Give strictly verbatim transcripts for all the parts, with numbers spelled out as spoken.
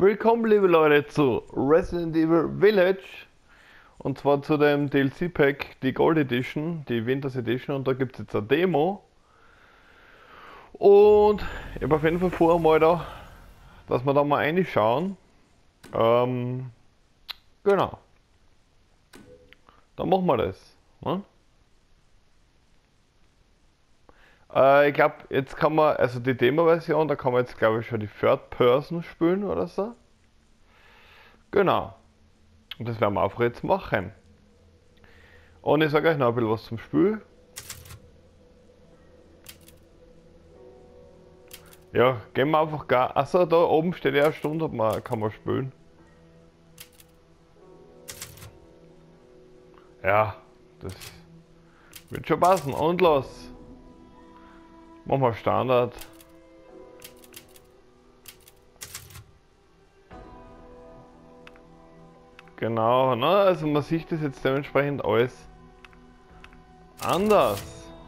Willkommen, liebe Leute, zu Resident Evil Village. Und zwar zu dem D L C-Pack, die Gold Edition, die Winters Edition. Und da gibt es jetzt eine Demo. Und ich habe auf jeden Fall vor, mal da, dass wir da mal reinschauen. Ähm, genau. Dann machen wir das. Ne? Äh, ich glaube, jetzt kann man, also die Demo-Version, da kann man jetzt, glaube ich, schon die Third Person spielen oder so. Genau. Und das werden wir auch jetzt machen. Und ich sage euch noch ein bisschen was zum Spiel. Ja, gehen wir einfach gar. Achso, da oben steht ja eine Stunde, man kann man spielen. Ja, das wird schon passen. Und los. Machen wir Standard. Genau, ne? Also man sieht das jetzt dementsprechend alles anders.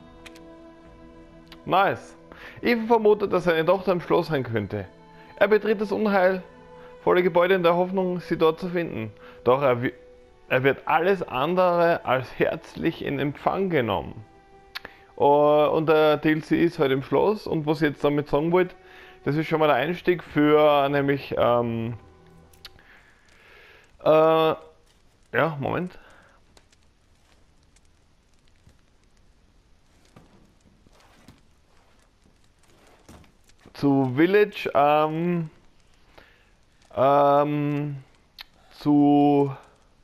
Nice. Ethan vermutet, dass seine Tochter im Schloss sein könnte. Er betritt das unheilvolle Gebäude in der Hoffnung, sie dort zu finden. Doch er, er wird alles andere als herzlich in Empfang genommen. Uh, und der D L C ist halt im Schloss, und was ich jetzt damit sagen wollte, das ist schon mal der Einstieg für nämlich, ähm, äh, ja, Moment. Zu Village, ähm, ähm, zu,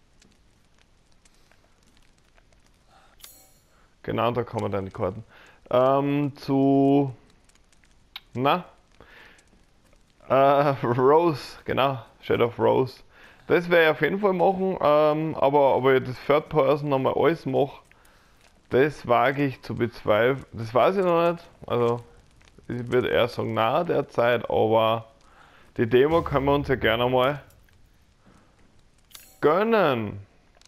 genau, da kommen dann die Karten, ähm, zu, na, äh, Rose, genau, Shadow of Rose. Das werde ich auf jeden Fall machen, ähm, aber ob ich das Third Person nochmal alles mache, das wage ich zu bezweifeln, das weiß ich noch nicht, also ich würde eher sagen, na derzeit, aber die Demo können wir uns ja gerne mal gönnen.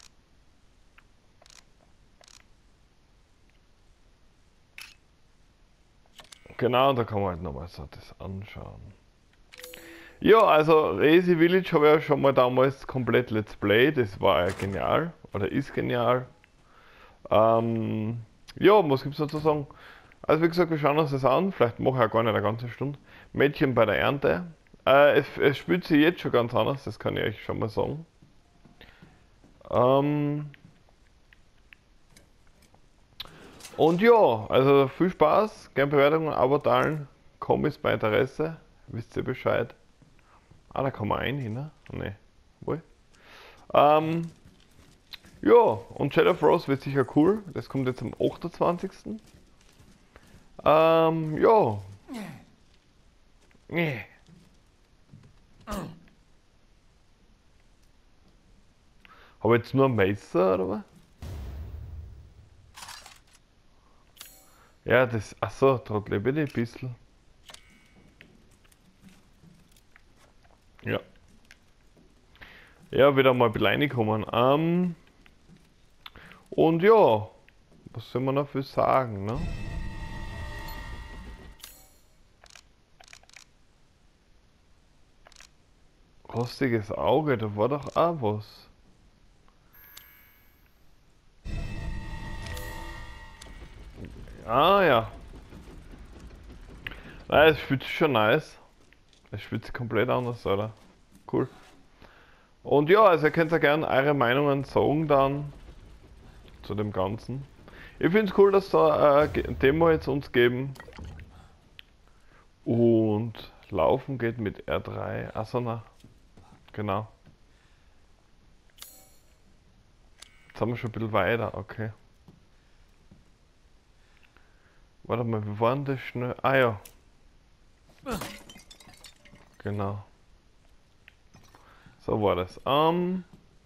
Genau, da kann man halt nochmal so das anschauen. Ja, also Resi Village habe ich ja schon mal damals komplett Let's Play, das war ja genial, oder ist genial. Ähm, ja, was gibt's noch zu sagen? Also wie gesagt, wir schauen uns das an, vielleicht mache ich ja gar nicht eine ganze Stunde. Mädchen bei der Ernte. Äh, es, es spielt sich jetzt schon ganz anders, das kann ich euch schon mal sagen. Ähm, und ja, also viel Spaß, gerne Bewertungen, Abo teilen, Kommis bei Interesse, wisst ihr Bescheid. Ah, da kann man ein hin, ne? Ne, wohl. Ähm, ja, und Shadow of Rose wird sicher cool, das kommt jetzt am achtundzwanzigsten Ähm, ja. Nee. Habe ich jetzt nur ein Messer, oder was? Ja, das. Achso, dort lebe ich ein bisschen. Ja. Ja, wieder mal ein bisschen reinkommen. Ähm. Und ja. Was soll man noch für sagen, ne? Rostiges Auge, da war doch auch was. Ah ja. Nein, es fühlt sich schon nice. Es fühlt sich komplett anders, oder? Cool. Und ja, also ihr könnt ja gerne eure Meinungen sagen dann zu dem Ganzen. Ich finde es cool, dass da äh, ein Demo jetzt uns geben. Und laufen geht mit R drei. Achso, na. Genau. Jetzt haben wir schon ein bisschen weiter, okay. Warte mal, wie war denn das schnell? Ah ja. Genau. So war das. Ähm.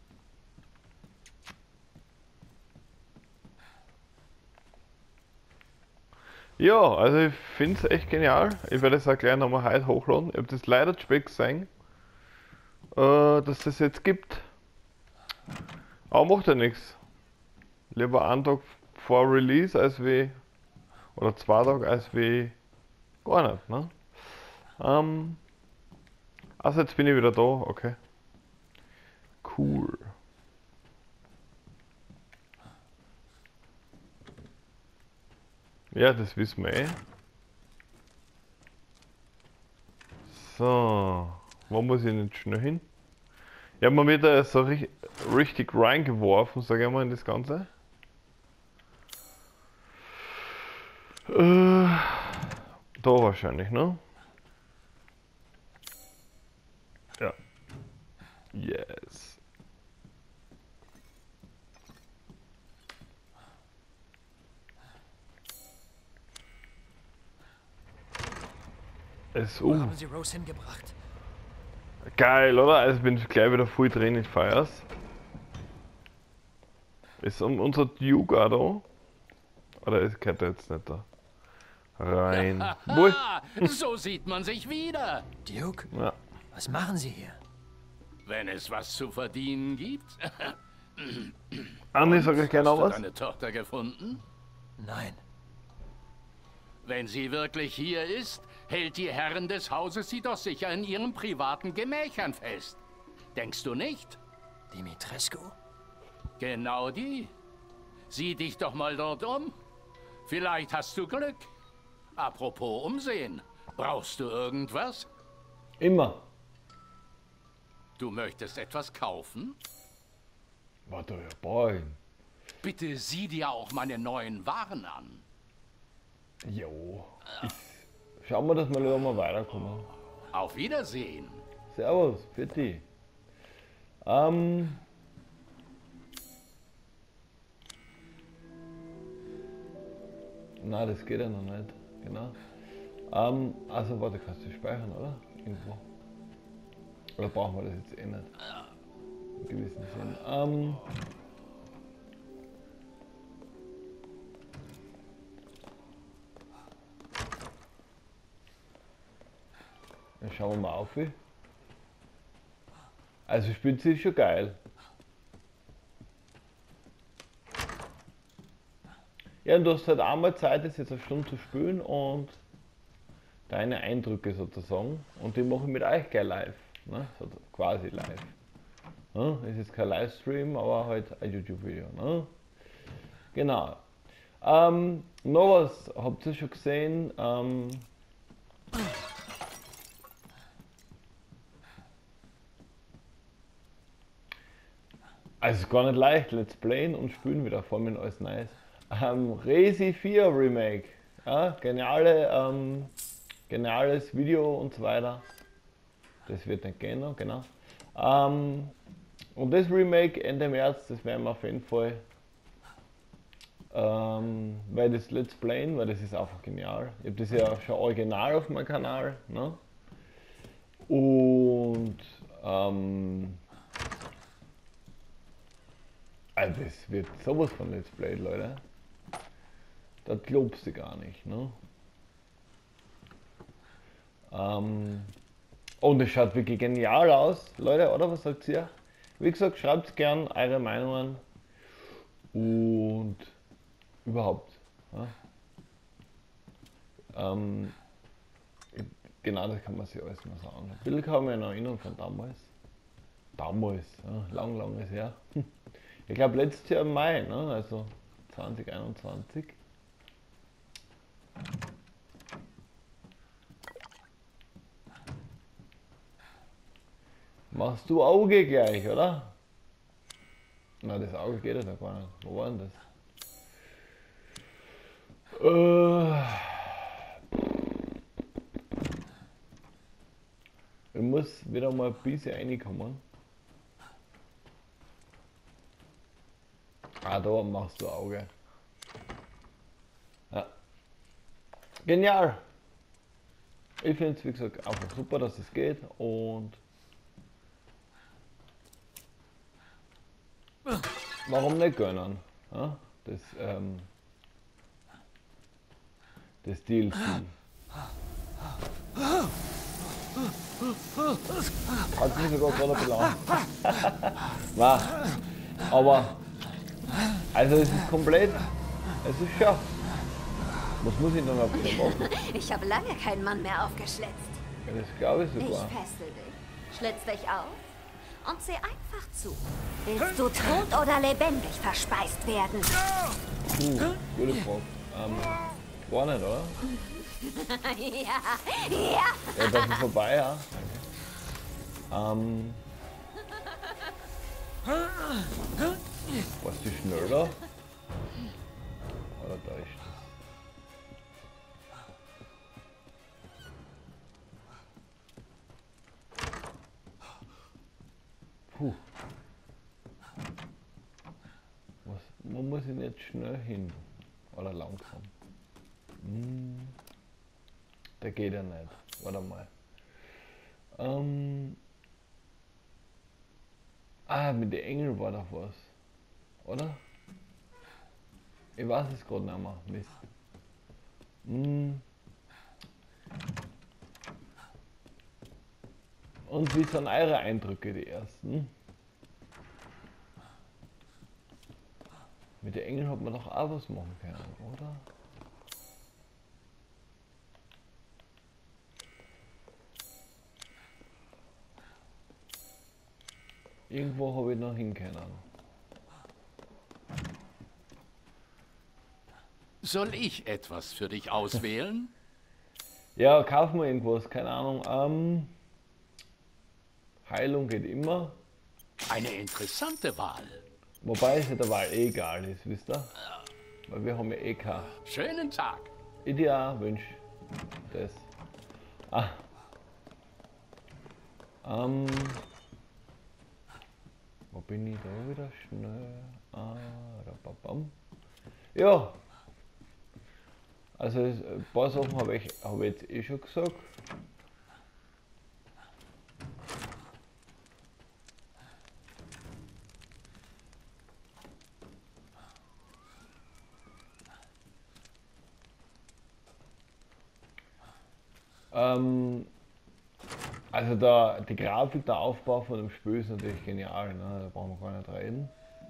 Ja, also ich finde es echt genial. Ich werde es auch gleich nochmal heute hochladen. Ich habe das leider zu spät gesehen, äh, dass das jetzt gibt. Aber macht ja nichts. Lieber einen Tag vor Release als wie, oder zwei Tage als wie gar nicht, ne? Ähm, Also jetzt bin ich wieder da, okay. Cool. Ja, das wissen wir eh. So, wo muss ich denn schnell hin? Ja, man wird da so ri richtig reingeworfen, sag ich mal, in das Ganze. Äh, da wahrscheinlich, ne? Ja. Yes. Es, Wo uh, haben Sie Rose hingebracht? geil, oder? Also bin ich gleich wieder voll drin in Fires. Ist um, unser Duke auch da? Oder ist gehört er jetzt nicht da? Rein. Wohl. So sieht man sich wieder. Duke, Ja. was machen Sie hier? Wenn es was zu verdienen gibt. Andi, sag ich gerne Hast noch du was? deine Tochter gefunden? Nein. Wenn sie wirklich hier ist, hält die Herrin des Hauses sie doch sicher in ihren privaten Gemächern fest. Denkst du nicht? Dimitrescu? Genau die. Sieh dich doch mal dort um. Vielleicht hast du Glück. Apropos Umsehen. Brauchst du irgendwas? Immer. Du möchtest etwas kaufen? Warte, ja, boy. Bitte sieh dir auch meine neuen Waren an. Jo. Ich, schauen wir, dass wir lieber mal weiterkommen. Auf Wiedersehen. Servus, für die. Ähm. Nein, das geht ja noch nicht. Genau. Ähm, also warte, kannst du speichern, oder? Irgendwo. Oder brauchen wir das jetzt eh nicht? Im gewissen Sinn. Ähm. Dann schauen wir mal auf. Wie. Also spielt sie schon geil. Ja, und du hast halt einmal Zeit, das jetzt eine Stunde zu spielen und deine Eindrücke sozusagen. Und die mache ich mit euch gleich live. Ne? So, quasi live. Ne? Ist jetzt kein Livestream, aber halt ein YouTube-Video. Ne? Genau. Ähm, noch was habt ihr schon gesehen? Ähm, also es ist gar nicht leicht, Let's Playen und spielen wieder, vor allem alles nice. Ähm, Resi vier Remake, ja, geniale, ähm, geniales Video und so weiter. Das wird nicht gehen, noch, genau. Ähm, und das Remake Ende März, das werden wir auf jeden Fall, ähm, weil das Let's Playen, weil das ist einfach genial. Ich habe das ja schon original auf meinem Kanal, ne? Und ähm, also das wird sowas von Let's Play, Leute. Das glaubst du gar nicht, ne? Ähm, und es schaut wirklich genial aus, Leute, oder was sagt ihr? Wie gesagt, schreibt gern eure Meinungen und überhaupt. Ja? Ähm, genau, das kann man sich alles mal sagen. Ein bisschen kann man noch erinnern von damals. Damals, ja, lang, lang ist her. Ich glaube letztes Jahr im Mai, ne? Also zwanzig einundzwanzig. Machst du Auge gleich, oder? Na, das Auge geht ja gar nicht. Wo war denn das? Äh, ich muss wieder mal ein bisschen reinkommen. Ah, da machst du Auge. Ja. Genial! Ich finde es, wie gesagt, einfach super, dass es geht und warum nicht gönnen? Ja? Das, ähm, das D L C. Hat mich sogar gerade ein bisschen an. Wow. Aber also es ist komplett, es ist scharf. Was muss ich noch mal machen? Ich habe lange keinen Mann mehr aufgeschlitzt. Ja, das glaube ich Ich sogar. fessel dich. Schlitz dich auf und seh einfach zu. Willst du tot oder lebendig verspeist werden? Uh, gute Frage. Ähm, war nicht, oder? Ja, ja. Ja, das ist vorbei, ja. Danke. Ähm. Warst du schneller? Oder täuscht das? Puh. Was, wo muss ich denn jetzt schnell hin? Oder langsam? Hm. Der geht ja nicht. Warte mal. Ähm. Ah, mit den Engeln war doch was. Oder? Ich weiß es gerade nicht mehr. Mist. Hm. Und wie sind eure Eindrücke, die ersten? Mit den Engeln hat man doch auch was machen können, oder? Irgendwo habe ich noch hin können. Soll ich etwas für dich auswählen? Ja, kaufen wir irgendwas, keine Ahnung. Ähm, Heilung geht immer. Eine interessante Wahl. Wobei es ja der Wahl eh egal ist, wisst ihr? Weil wir haben ja eh kein. Schönen Tag. Ideal, wünsch das. Ah. Ähm. Wo bin ich da wieder schnell? Ah, da, bam, bam. Ja. Also ein paar Sachen habe ich, hab ich jetzt eh schon gesagt. Ähm, also da, die Grafik, der Aufbau von dem Spiel ist natürlich genial, ne? Da brauchen wir gar nicht reden.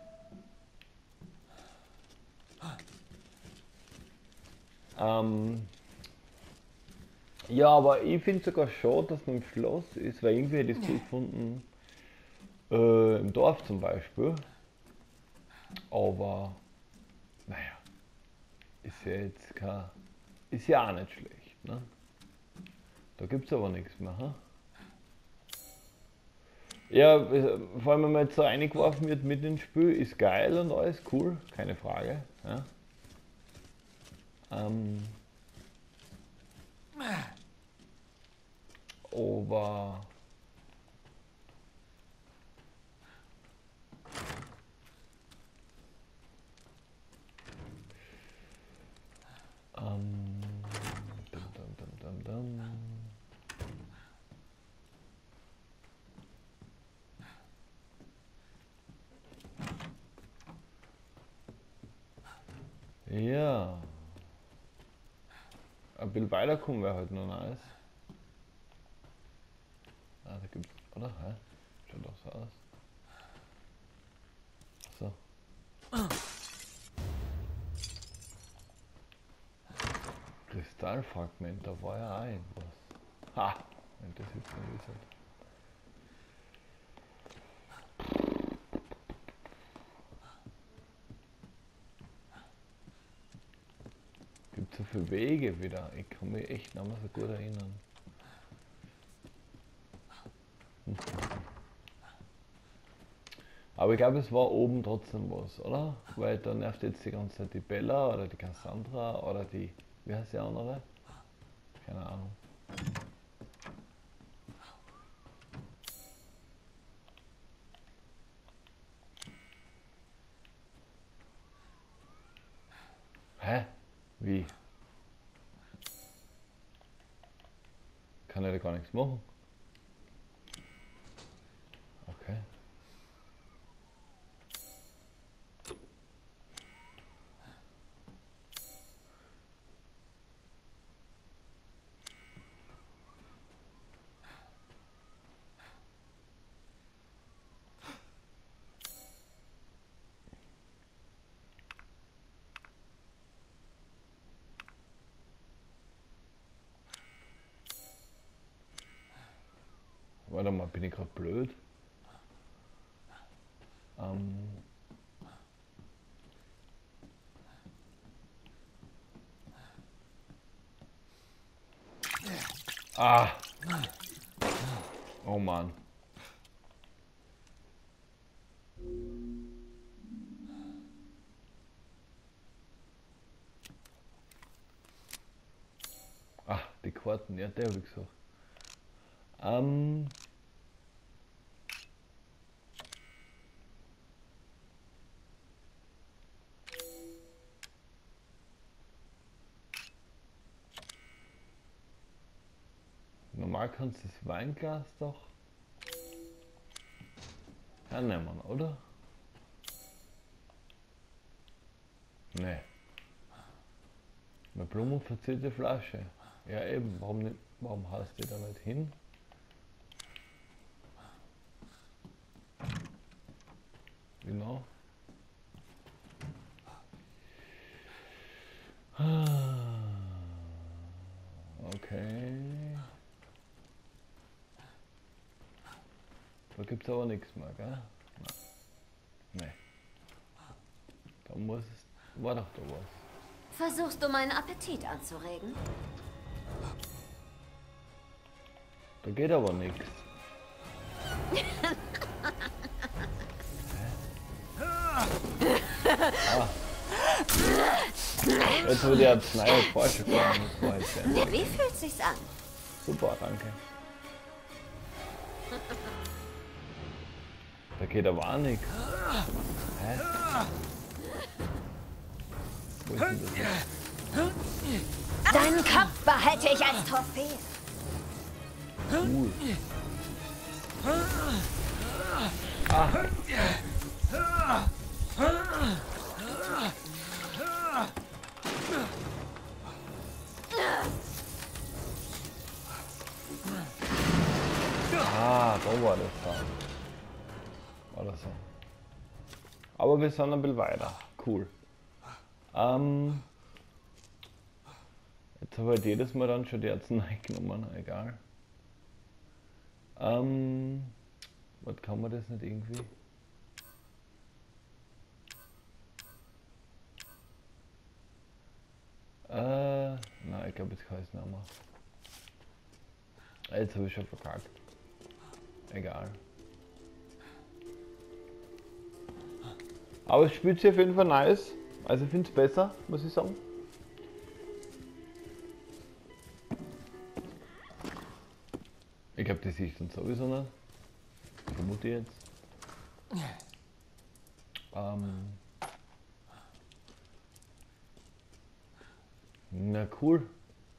Ähm, ja, aber ich finde sogar schade, dass man im Schloss ist, weil irgendwie hätte ich es gut gefunden, äh, im Dorf zum Beispiel. Aber, naja, ist ja jetzt kein, ist ja auch nicht schlecht, ne? Da gibt es aber nichts mehr, hm? Ja, vor allem wenn man jetzt so eingeworfen wird mit ins Spiel, ist geil und alles cool, keine Frage. Ja. Ähm, aber ähm, dum, dum, dum, dum, dum. Ja. Ein bisschen weiterkommen wäre halt noch nice. Ah, da gibt's. Oder? Hä? Schaut doch so aus. So. Kristallfragment, da war ja auch irgendwas. Ha! Wenn das jetzt nicht ist. Gibt so viele Wege wieder. Ich kann mich echt nicht mehr so gut erinnern. Hm. Aber ich glaube, es war oben trotzdem was, oder? Weil da nervt jetzt die ganze Zeit die Bella oder die Cassandra oder die. Wie heißt die andere? Keine Ahnung. Hä? Wie? Kann er da gar nichts machen? Okay. Warte mal, bin ich gerade blöd? Ähm. Ah! Oh Mann. Ah, die Karten, ja, der habe ich gesagt. Ähm. Normal kannst du das Weinglas doch hernehmen, oder? Nee. Eine blumenverzierte Flasche. Ja eben, warum nicht, warum hast du da nicht hin? Genau. Okay. Da gibt's aber nichts mehr, gell? Nein. Nee. Da muss es. War doch da was. Versuchst du meinen Appetit anzuregen? Da geht aber nichts. Ah. Jetzt wird ja Arznei Porsche fahren. Wie fühlt sich's an? Super, danke. Da geht aber auch nichts. Hä? Wo ist denn das? Deinen Kopf behalte ich als Trophäe. Cool. Ah. Ah, da war das da. War das so. Aber wir sind ein bisschen weiter. Cool. Ähm, jetzt habe ich halt jedes Mal dann schon die Arznei genommen, egal. Ähm, was kann man das nicht irgendwie? Äh, nein, ich glaube, jetzt kann ich es nicht mehr. Jetzt habe ich schon verkackt. Egal. Aber es spielt sich auf jeden Fall nice. Also ich finde es besser, muss ich sagen. Ich glaube, die sehe ich dann sowieso nicht. Vermute ich jetzt. Ähm. Na cool.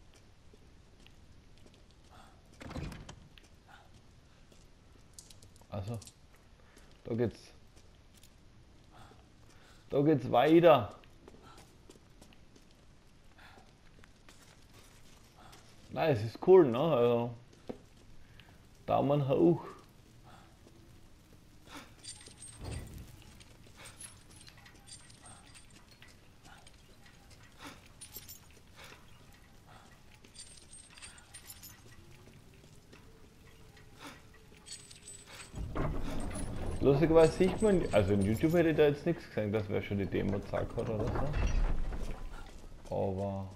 Also, da geht's. Da geht's weiter. Nein, es ist cool, ne? Also, Daumen hoch. Lustigerweise sieht man, also in YouTube hätte ich da jetzt nichts gesehen, dass wer schon die Demo gezeigt hat oder so. Aber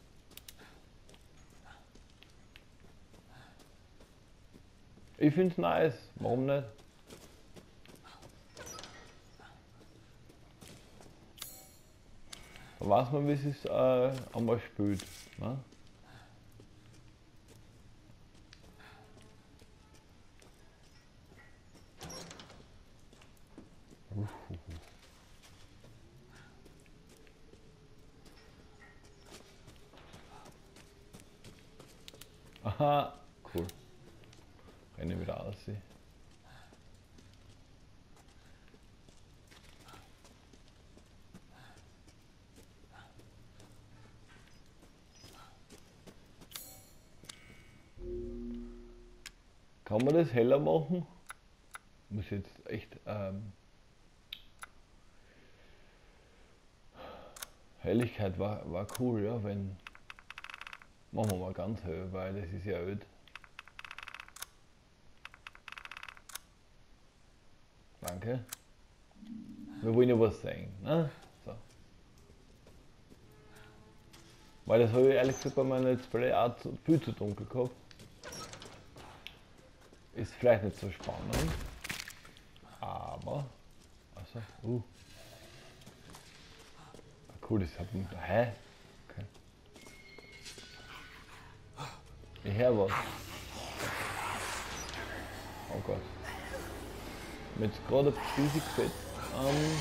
ich find's nice, warum nicht? Da weiß man, wie es sich äh, einmal spielt. Ne? Aha, cool. Wenn ich wieder aussehe. Kann man das heller machen? Muss jetzt echt ähm, Helligkeit war, war cool, ja, wenn machen wir mal ganz hell, weil das ist ja öd. danke. Wir wollen ja was sehen, ne? So. Weil das habe ich ehrlich gesagt bei meinem Let's Play auch zu, viel zu dunkel gehabt. Ist vielleicht nicht so spannend. Aber. Also, uh. Cool, das hat ein. Hä? Okay. Ich höre was. Oh Gott. Mir jetzt gerade ein bisschen gefällt. Ähm.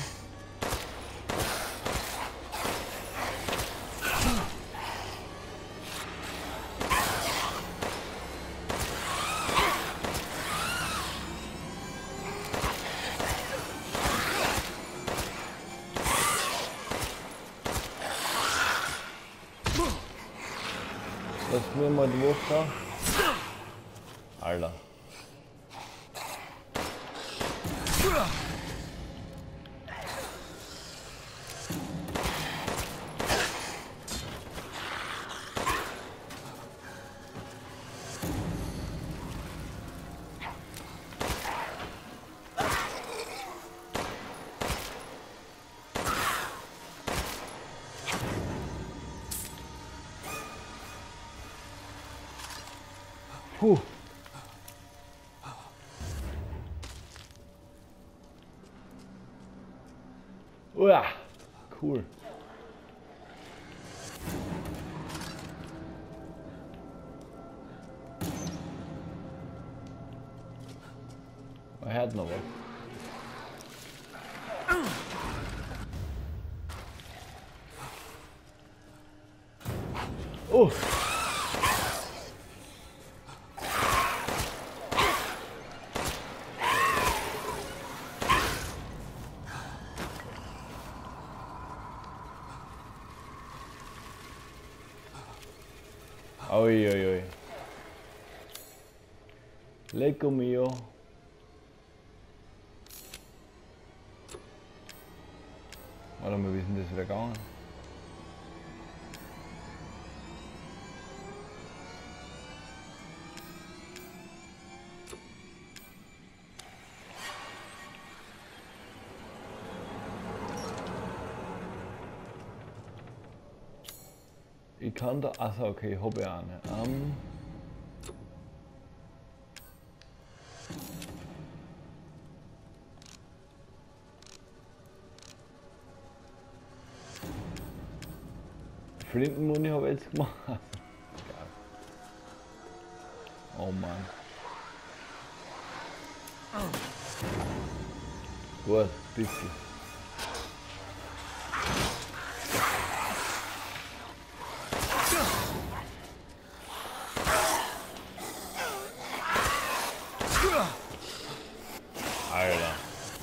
Lass mir mal die Wurf da. Alter. Puh. Uah, cool. Man hört noch was. Oh. Oi, oi, oi. Lecco mio. Warte mal, wie ist denn das wieder gegangen? Ich kann da. Achso, okay, ich habe ja eine. Ähm. Flintenmuni habe ich jetzt gemacht. Oh Mann. Gut, bisschen. Alter.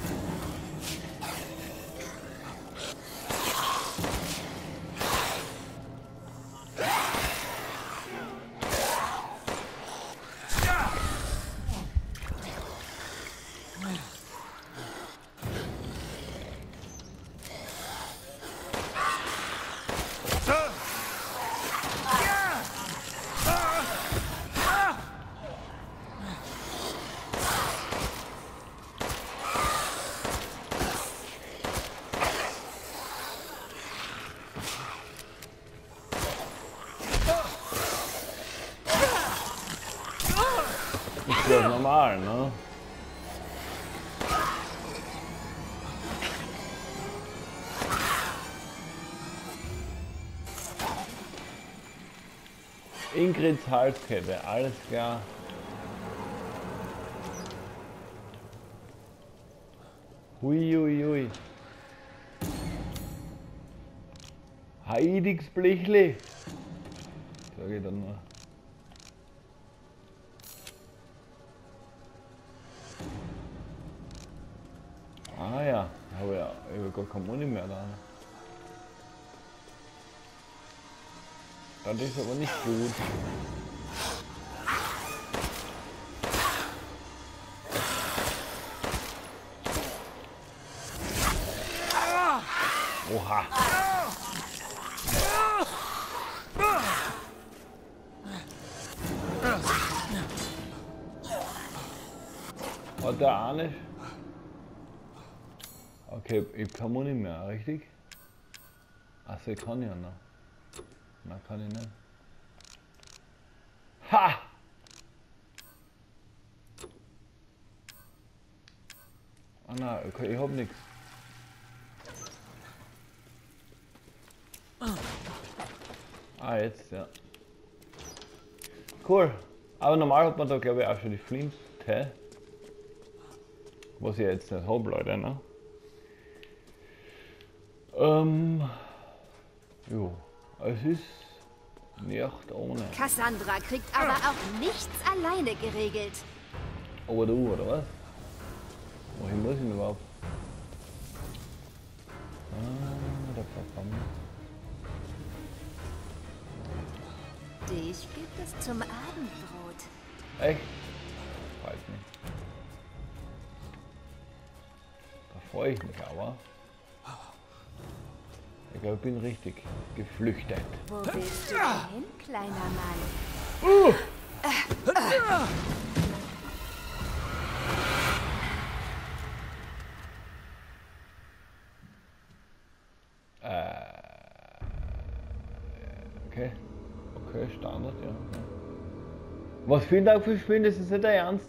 Das ist normal, ne? Ingrids Halskette, alles klar. Hui, hui, hui. Heidigs Blechle. Sag ich dann nur. Ah ja, ich habe ja ich hab gar kein Muni mehr da. Das ist aber nicht gut. Oha. Hat der auch nicht? Okay, ich kann man nicht mehr, richtig? Achso, ich kann ja noch. Nein, kann ich nicht. Ha! Ah nein, okay, ich hab nichts. Ah, jetzt, ja. Cool. Aber normal hat man da, glaube ich, auch schon die Flinte. Was ich jetzt nicht habe, Leute, ne? Ähm. Jo. Es ist nicht ohne. Cassandra kriegt aber auch nichts alleine geregelt. Aber du, oder was? Wohin muss ich denn überhaupt? Ah, da Papa. Dich gibt es zum Abendbrot. Echt? Freut mich. Da freue ich mich aber. Ich glaube, ich bin richtig geflüchtet. Wo willst du hin, kleiner Mann? Uh! Äh, okay. Okay, Standard, ja. Okay. Was vielen Dank fürs Spielen, das ist nicht der Ernst.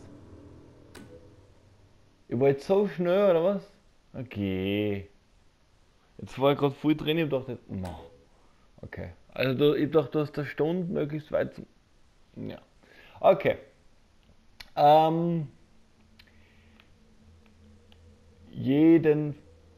Ich war jetzt so schnell, oder was? Okay. Jetzt war ich gerade voll drin, ich dachte, no. Okay. Also du, ich dachte, du hast eine Stunde möglichst weit zum. Ja. Okay. Ähm. Jeden.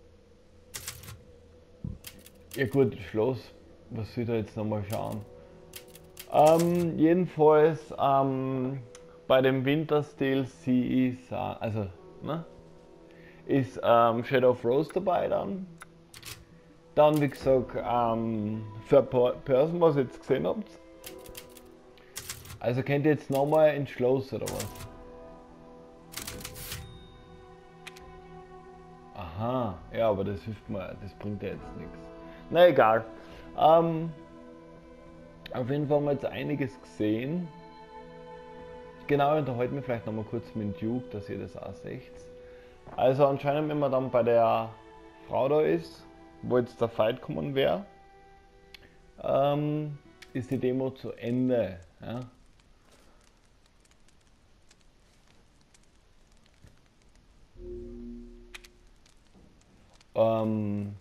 Ja gut, Schloss. Was soll ich da jetzt nochmal schauen? Ähm, jedenfalls ähm, bei dem Winterstil sie ist, äh, also, ne? Ist ähm, Shadow of Rose dabei dann. Dann, wie gesagt, ähm, Third Person, was ihr jetzt gesehen habt. Also könnt ihr jetzt nochmal ins Schloss oder was? Aha, ja, aber das hilft mir, das bringt ja jetzt nichts. Na egal. Ähm, auf jeden Fall haben wir jetzt einiges gesehen. Genau, unterhalten wir vielleicht nochmal kurz mit dem Duke, dass ihr das auch seht. Also anscheinend, wenn man dann bei der Frau da ist, wo jetzt der Fight kommen wäre, ähm, ist die Demo zu Ende. Ja? Ähm,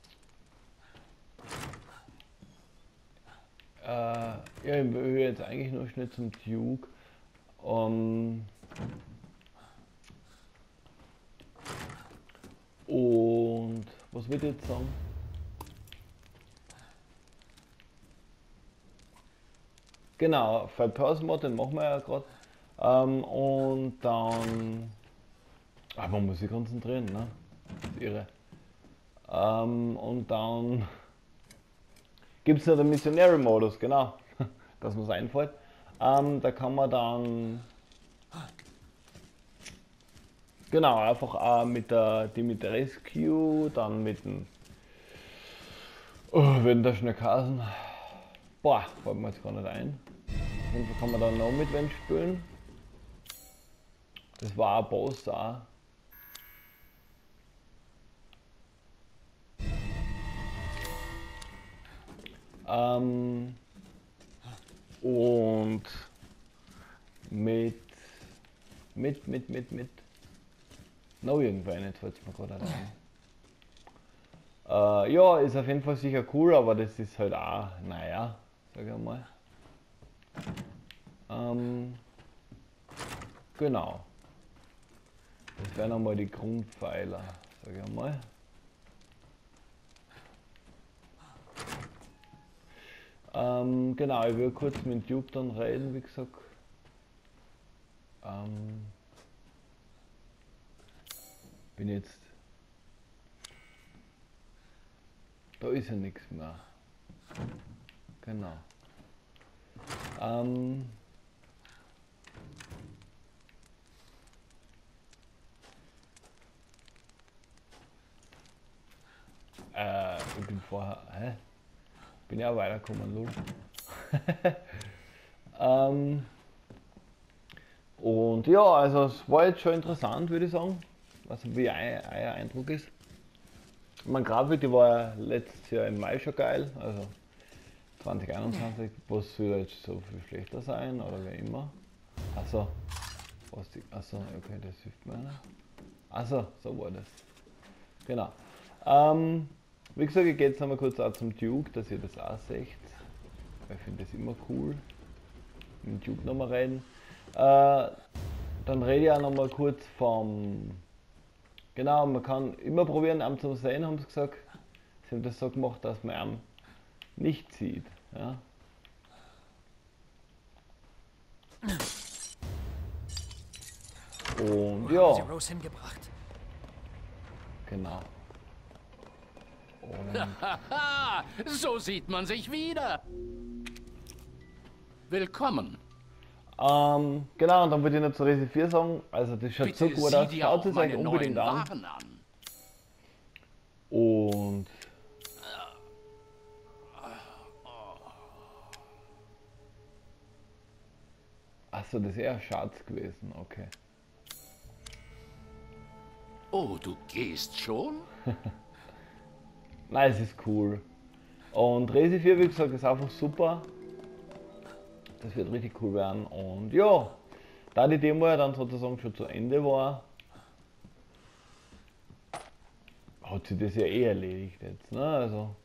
äh, ja, ich will jetzt eigentlich nur schnell zum Duke. Ähm, und was wird jetzt sagen? Genau, Third Person Mod, den machen wir ja gerade. Ähm, und dann. Ah, man muss sich konzentrieren, ne? Das ist irre. Ähm, und dann gibt es ja den Missionary Modus, genau, dass mir es einfällt. Ähm, da kann man dann genau einfach äh, mit der Dimitrescu, dann mit dem oh, wenn der Schneckasen. Boah, fällt mir jetzt gar nicht ein. Auf jeden Fall kann man dann noch mit wem spielen. Das war ein Boss auch. Ähm, und mit, mit, mit, mit, mit, noch irgendwann, jetzt fällt es mir gerade ein. Äh, ja, ist auf jeden Fall sicher cool, aber das ist halt auch, naja, sag ich mal. Ähm, genau. Das wären einmal die Grundpfeiler, sag ich mal. Ähm, genau, ich will kurz mit Duke dann reden, wie gesagt. Ähm, bin jetzt. Da ist ja nichts mehr. Genau. Ähm, äh, ich bin vorher. Hä? Bin ja weitergekommen, lol. ähm, und ja, also es war jetzt schon interessant, würde ich sagen. Also wie euer Eindruck ist. Mein Grafik, die war ja letztes Jahr im Mai schon geil, also zwanzig einundzwanzig, was soll jetzt so viel schlechter sein oder wie immer. Achso, was die, achso, okay, das hilft mir nicht. Achso, so war das. Genau. Ähm, wie gesagt, ich gehe jetzt nochmal kurz auch zum Duke, dass ihr das auch seht. Ich finde das immer cool. Mit dem Duke nochmal reden. Äh, dann rede ich auch nochmal kurz vom. Genau, man kann immer probieren, ihn zu sehen, haben sie gesagt. Sie haben das so gemacht, dass man ihn nicht sieht. Ja. Und Wo haben Sie ja, Rose hingebracht? genau. Und Haha, so sieht man sich wieder. Willkommen. ähm, genau, und dann würde ich noch zu Resi vier sagen, also das schaut so Bitte gut sieh aus, dir schaut auch es euch meine unbedingt neuen an. Waren an. Und achso, das ist eher Schatz gewesen, okay. Oh, du gehst schon? Nein, es ist cool. Und Resi vier, wie gesagt, ist einfach super. Das wird richtig cool werden. Und ja, da die Demo ja dann sozusagen schon zu Ende war, hat sich das ja eh erledigt jetzt. Ne? Also.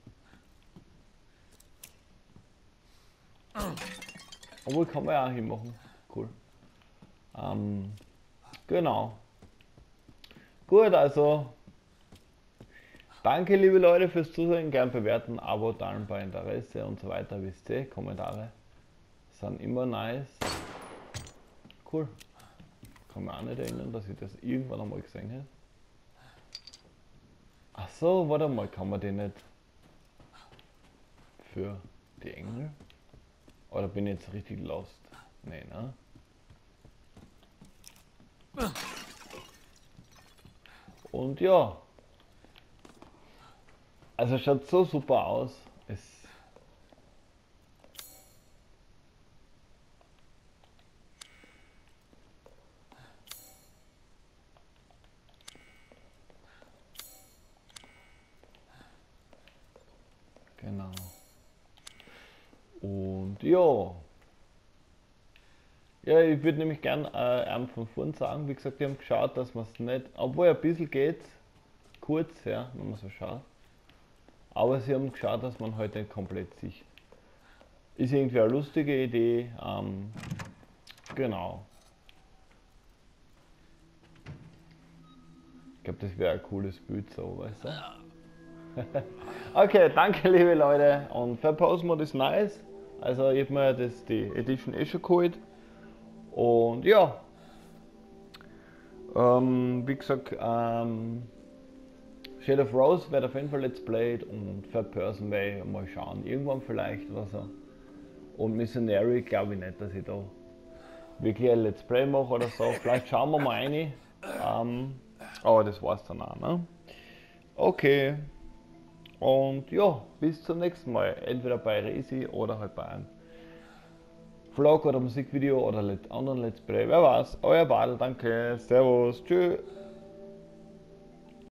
Obwohl kann man ja auch hinmachen. Cool. Ähm, genau. Gut, also. Danke liebe Leute fürs Zusehen, gern bewerten, Abo, teilen bei Interesse und so weiter, wisst ihr, Kommentare sind immer nice. Cool. Kann mich auch nicht erinnern, dass ich das irgendwann einmal gesehen hätte. Ach so, warte mal, kann man den nicht für die Engel? Oder bin ich jetzt richtig lost? Nee, ne? Und ja. Also es schaut so super aus. Es genau. Und ja. Ja, ich würde nämlich gern äh, einem von vorn sagen, wie gesagt, die haben geschaut, dass man es nicht, obwohl ein bisschen geht, kurz, ja, wenn man so schaut. Aber sie haben geschaut, dass man heute nicht komplett sieht. Ist irgendwie eine lustige Idee. Ähm, genau. Ich glaube, das wäre ein cooles Bild so, weißt du? Okay, danke liebe Leute. Und für Postmod ist nice. Also ich habe mir das, die Edition eh schon geholt. Und ja. Ähm, wie gesagt, ähm, Shade of Rose wird auf jeden Fall Let's Played und Third Person werde ich mal schauen, irgendwann vielleicht oder so. Und Missionary glaube ich nicht, dass ich da wirklich ein Let's Play mache oder so. Vielleicht schauen wir mal rein. Ähm, aber das war's dann auch, ne? Okay. Und ja, bis zum nächsten Mal. Entweder bei Resi oder halt bei einem Vlog oder Musikvideo oder anderen Let's Play. Wer weiß. Euer Badel, danke. Servus. Tschüss.